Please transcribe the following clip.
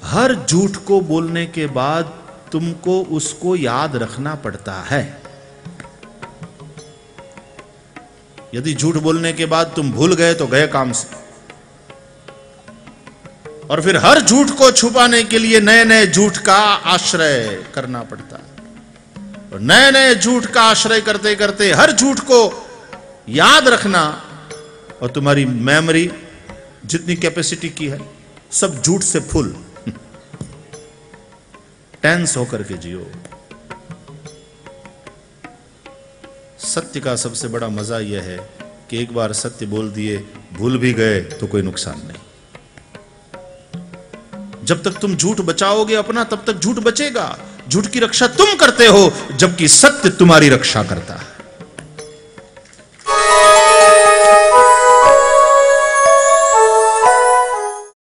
हर झूठ को बोलने के बाद तुमको उसको याद रखना पड़ता है। यदि झूठ बोलने के बाद तुम भूल गए तो गए काम से। और फिर हर झूठ को छुपाने के लिए नए नए झूठ का आश्रय करना पड़ता है। और नए नए झूठ का आश्रय करते करते हर झूठ को याद रखना, और तुम्हारी मेमोरी जितनी कैपेसिटी की है सब झूठ से फुल। टेंस होकर के जियो। सत्य का सबसे बड़ा मजा यह है कि एक बार सत्य बोल दिए, भूल भी गए तो कोई नुकसान नहीं। जब तक तुम झूठ बचाओगे अपना, तब तक झूठ बचेगा। झूठ की रक्षा तुम करते हो, जबकि सत्य तुम्हारी रक्षा करता है।